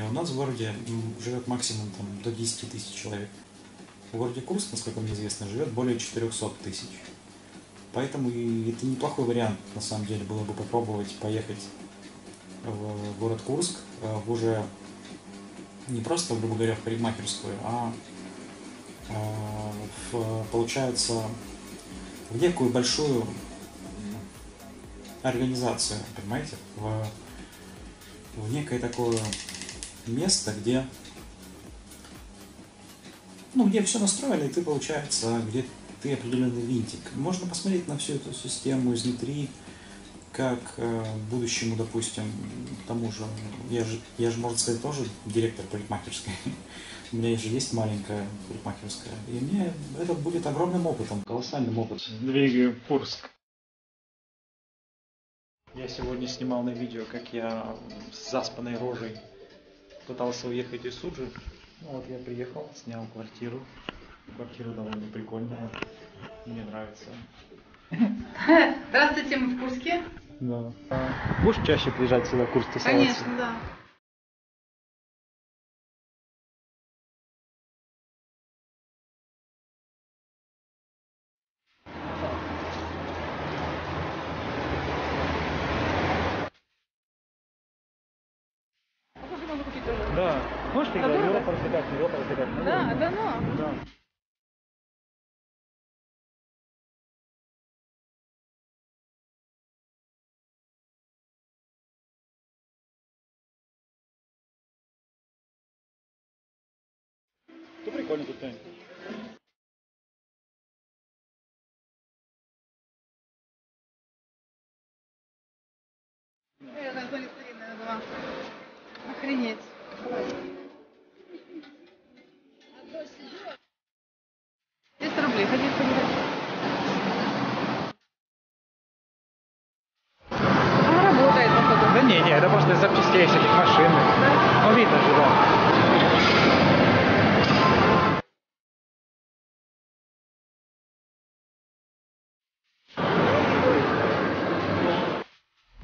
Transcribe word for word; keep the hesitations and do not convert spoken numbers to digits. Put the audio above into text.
У нас в городе живет максимум там, до десяти тысяч человек. В городе Курск, насколько мне известно, живет более четырёхсот тысяч. Поэтому и это неплохой вариант, на самом деле, было бы попробовать поехать в город Курск в уже не просто, грубо говоря, в парикмахерскую, а в, получается, в некую большую организацию, понимаете, в, в некое такое место, где, ну, где все настроено, и ты, получается, где ты определенный винтик. Можно посмотреть на всю эту систему изнутри, как э, будущему, допустим, тому же, я же, я же, можно сказать, тоже директор парикмахерской. У меня же есть маленькая парикмахерская. И мне это будет огромным опытом, колоссальным опытом. Двигаем в Курск. Я сегодня снимал на видео, как я с заспанной рожей пытался уехать из Суджи. Ну вот я приехал, снял квартиру. Квартира довольно прикольная. Мне нравится. Здравствуйте, мы в Курске. Да. Будешь чаще приезжать сюда, в Курск, тусоваться? Конечно, да. Да. Можешь тогда Европа развлекать, Европа развлекать? Да, да, ну. Да. Ну прикольно тут, Тань. Я так поняла, старинная была. Охренеть. двести рублей, ходи, ходи. Она работает, походу. Да не, не, это просто из запчастей всяких машин. Ну видно же, да.